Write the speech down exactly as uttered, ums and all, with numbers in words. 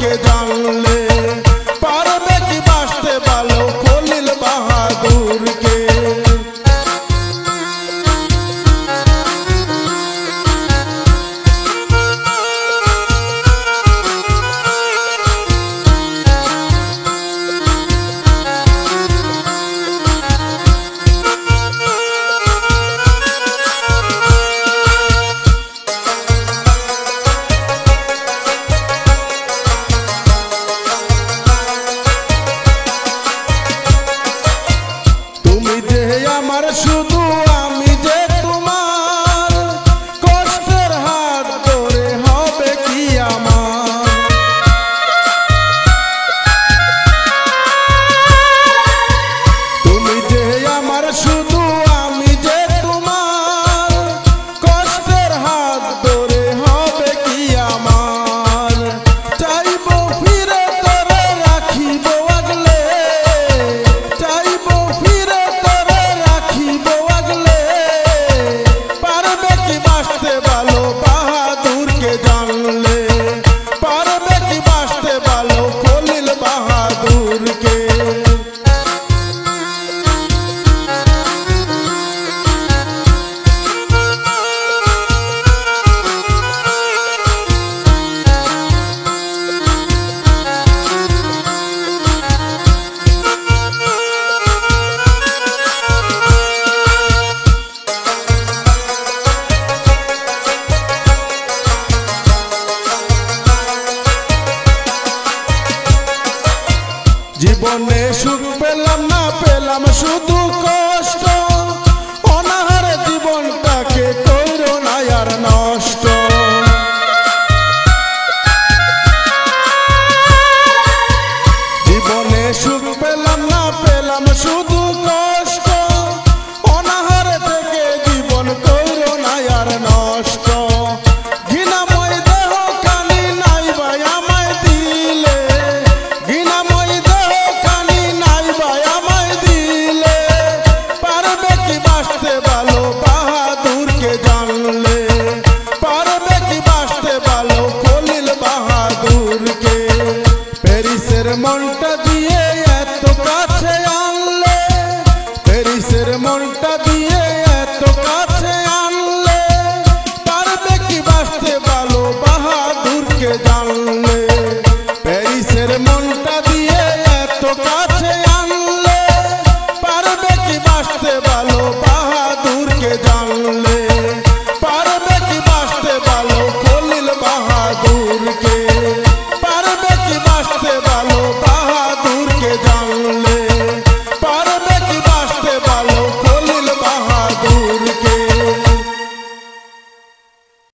के जानले पारबे की बास्ते बालो खलील बहादुर के। আমার শুধু আমি যে তোমার কষ্টের হাত ধরে হবে কি আমার। তুমি যে আমার শুধু আমি যে তোমার কষ্টের হাত ধরে হবে কি আমার। চাইবো ফিরে তোরে রাখিব আগলে, চাইবো ফিরে बालो बहादुर के जानले पारबे की बास्ते बालो खलील बहादुर के। জীবনে সুখ পেলাম না পেলাম শুধু